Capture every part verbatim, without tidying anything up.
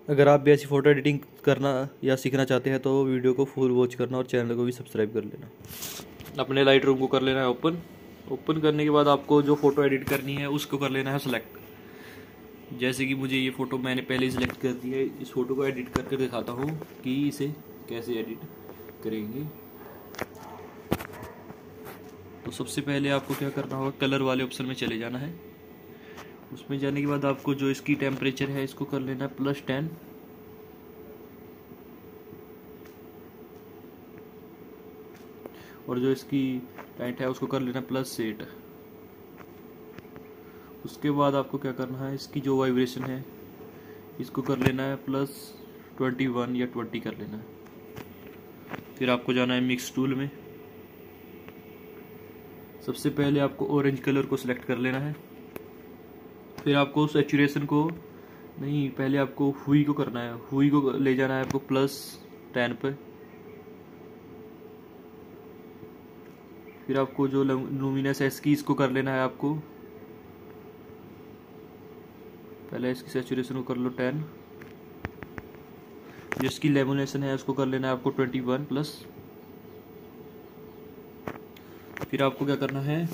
अगर आप भी ऐसी फ़ोटो एडिटिंग करना या सीखना चाहते हैं तो वीडियो को फुल वॉच करना और चैनल को भी सब्सक्राइब कर लेना। अपने लाइट रूम को कर लेना है ओपन। ओपन करने के बाद आपको जो फ़ोटो एडिट करनी है उसको कर लेना है सेलेक्ट। जैसे कि मुझे ये फ़ोटो मैंने पहले ही सिलेक्ट कर दी है, इस फ़ोटो को एडिट करके दिखाता हूँ कि इसे कैसे एडिट करेंगे। तो सबसे पहले आपको क्या करना होगा, कलर वाले ऑप्शन में चले जाना है। उसमें जाने के बाद आपको जो इसकी टेम्परेचर है इसको कर लेना है प्लस टेन। और जो इसकी लाइट है उसको कर लेना प्लस एट। उसके बाद आपको क्या करना है, इसकी जो वाइब्रेशन है इसको कर लेना है प्लस ट्वेंटी वन या ट्वेंटी कर लेना है। फिर आपको जाना है मिक्स टूल में। सबसे पहले आपको ऑरेंज कलर को सिलेक्ट कर लेना है। फिर आपको सैचुरेशन को नहीं, पहले आपको हुई को करना है, हुई को ले जाना है आपको प्लस टेन पे। फिर आपको जो लुमिनस है इसकी इसको कर लेना है आपको, पहले इसकी सैचुरेशन को कर लो टेन। जो इसकी लेमिनेशन है उसको कर लेना है आपको ट्वेंटी वन प्लस। फिर आपको क्या करना है,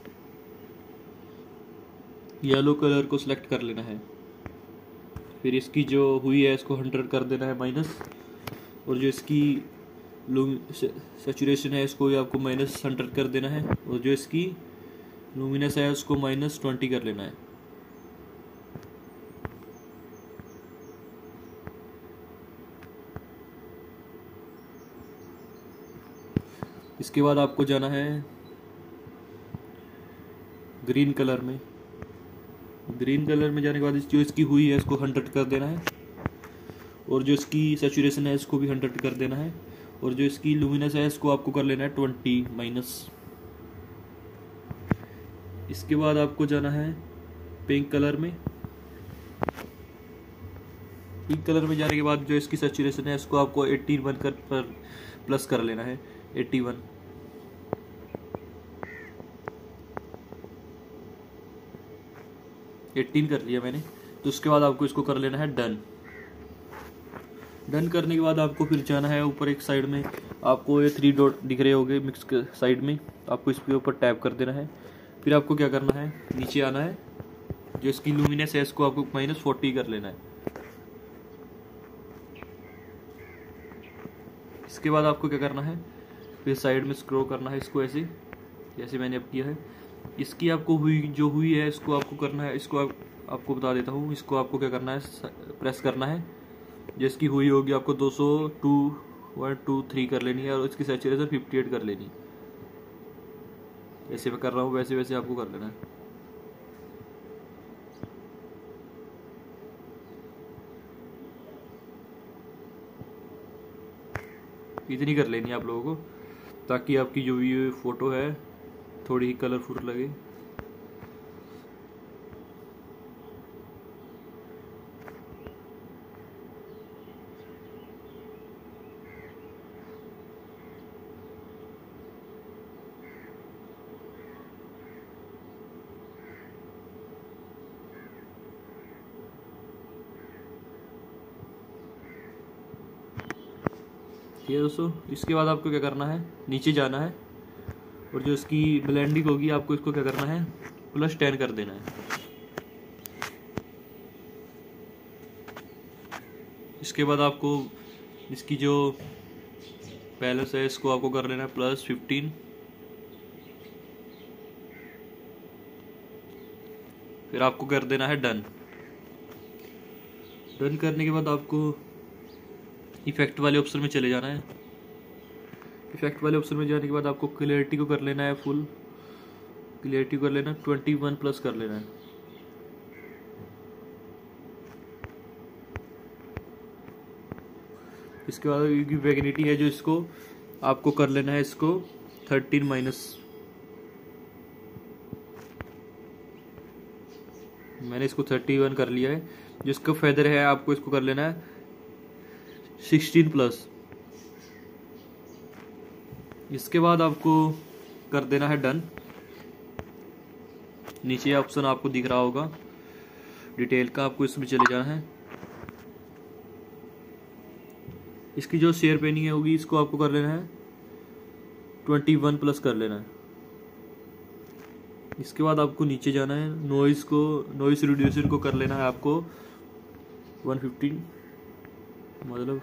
येलो कलर को सिलेक्ट कर लेना है। फिर इसकी जो हुई है इसको हंड्रेड कर देना है माइनस। और जो इसकी सैचुरेशन है इसको आपको माइनस हंड्रेड कर देना है। और जो इसकी लुमिनस है उसको माइनस ट्वेंटी कर लेना है। इसके बाद आपको जाना है ग्रीन कलर में। ग्रीन कलर में जाने के बाद जो इसकी हुई है इसको हंड्रेड कर देना है। और जो इसकी सैचुरेशन है इसको भी हंड्रेड कर देना है। और जो इसकी लुमिनस है इसको आपको कर लेना है ट्वेंटी माइनस। इसके बाद आपको जाना है पिंक कलर में। पिंक कलर में जाने के बाद जो इसकी सैचुरेशन है इसको आपको एट्टी वन कर पर प्लस कर लेना है, एट्टी वन। एटीन कर लिया मैंने। तो उसके बाद आपको इसको कर लेना है डन। डन करने के बाद आपको फिर जाना है ऊपर एक साइड में, आपको ये थ्री डॉट दिख रहे होंगे मिक्स के साइड में, आपको इसके ऊपर टैप कर देना है। फिर आपको क्या करना है, नीचे आना है, जो इसकी लुमिनस है इसको आपको माइनस फोर्टी कर लेना है। इसके बाद आपको क्या करना है, फिर साइड में स्क्रॉल करना है इसको ऐसे, जैसे मैंने अब किया है। इसकी आपको हुई जो हुई है इसको आपको करना है, इसको आप, आपको बता देता हूँ, इसको आपको क्या करना है, प्रेस करना है। जिसकी हुई होगी आपको दो सौ टू वन टू थ्री कर लेनी है। और इसकी सैचुरेशन फिफ्टी एट कर लेनी है। जैसे मैं कर रहा हूँ वैसे वैसे आपको कर लेना है। इतनी कर लेनी है आप लोगों को, ताकि आपकी जो भी फोटो है थोड़ी ही कलरफुल लगे। ठीक है दोस्तों, इसके बाद आपको क्या करना है, नीचे जाना है। और जो इसकी ब्लेंडिंग होगी आपको इसको क्या करना है, प्लस टेन कर देना है। इसके बाद आपको इसकी जो बैलेंस है इसको आपको कर लेना है प्लस फिफ्टीन। फिर आपको कर देना है डन। डन करने के बाद आपको इफेक्ट वाले ऑप्शन में चले जाना है। इफेक्ट वाले ऑप्शन में जाने के बाद आपको क्लियरिटी को कर लेना है फुल। क्लियरिटी कर लेना ट्वेंटी वन प्लस कर लेना है। इसके बाद वैग्निटी है जो इसको आपको कर लेना है, इसको थर्टीन माइनस। मैंने इसको थर्टी वन कर लिया है। जिसका फेदर है आपको इसको कर लेना है सिक्सटीन प्लस। इसके बाद आपको कर देना है डन। नीचे ऑप्शन आपको दिख रहा होगा डिटेल का, आपको इसमें चले जाना है। इसकी जो शेयर पेनिंग होगी इसको आपको कर लेना है ट्वेंटी वन प्लस कर लेना है। इसके बाद आपको नीचे जाना है, नॉइस को नॉइस रिड्यूसर को कर लेना है आपको वन फिफ्टीन, मतलब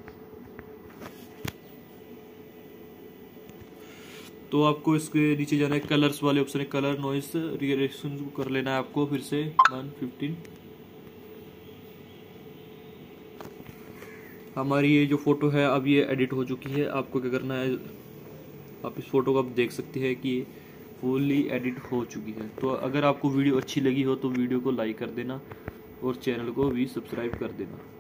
तो आपको इसके नीचे जाना है, कलर्स वाले ऑप्शन है, कलर नॉइस रिएक्शन को कर लेना है आपको फिर से वन फिफ्टीन। हमारी ये जो फोटो है अब ये एडिट हो चुकी है। आपको क्या करना है, आप इस फोटो को आप देख सकते हैं कि फुली एडिट हो चुकी है। तो अगर आपको वीडियो अच्छी लगी हो तो वीडियो को लाइक कर देना और चैनल को भी सब्सक्राइब कर देना।